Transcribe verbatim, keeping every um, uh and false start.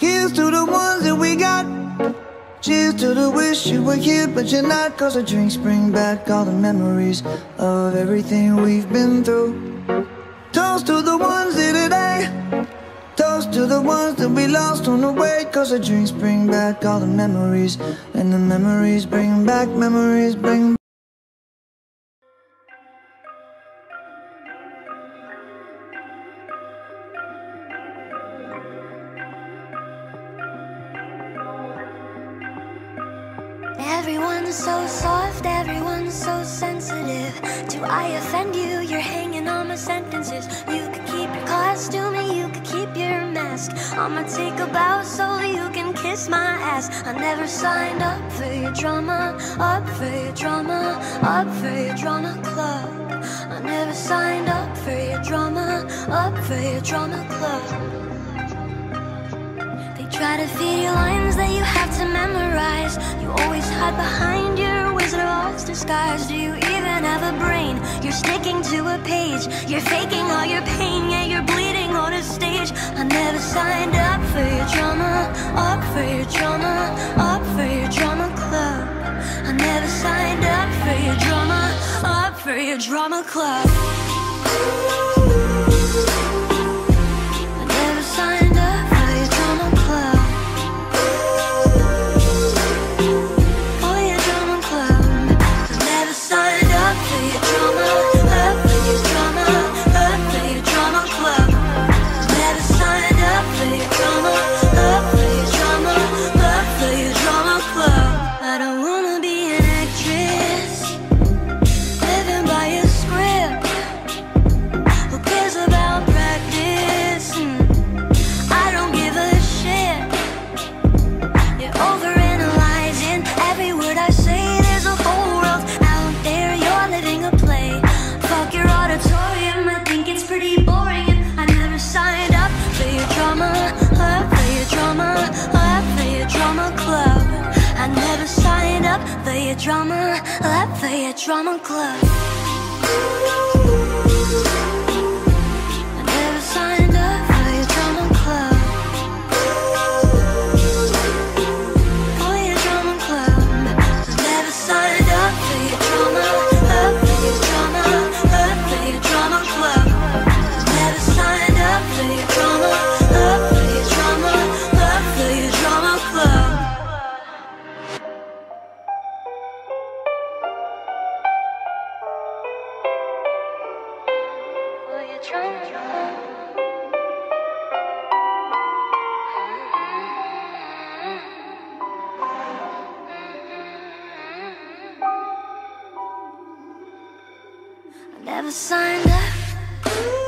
Here's to the ones that we got. Cheers to the wish you were here but you're not. Cause the drinks bring back all the memories of everything we've been through. Toast to the ones here today. Toast to the ones that we lost on the way. Cause the drinks bring back all the memories. And the memories bring back, memories bring back. Everyone's so soft, everyone's so sensitive. Do I offend you? You're hanging on my sentences. You could keep your costume and you could keep your mask. I'ma take a bow so you can kiss my ass. I never signed up for your drama, up for your drama, up for your drama club. I never signed up for your drama, up for your drama club. Try to feed you lines that you have to memorize. You always hide behind your Wizard of Oz disguise. Do you even have a brain? You're sticking to a page. You're faking all your pain, yeah, you're bleeding on a stage. I never signed up for your drama, up for your drama, up for your drama club. I never signed up for your drama, up for your drama club. I never signed up for your drama club. For your drama club. I never signed up for your drama, up for your drama, up for your drama club. I never signed up for your drama, up for your drama, up for your drama club. I don't wanna be an actress living by a script. Who cares about practice? I don't give a shit. You're overanalyzing every word I say. There's a whole world out there. You're living a play. Fuck your auditorium. I think it's pretty boring. And I never signed up for your drama, up for your drama, up for your drama club. I never signed up for your drama, up for your drama club. I never signed up for your drama club. For your drama club. I never signed up for your drama, up for your drama, up for your drama club. I never signed up for your drama, up for your drama, up for your drama club. For your drama club. I never signed up.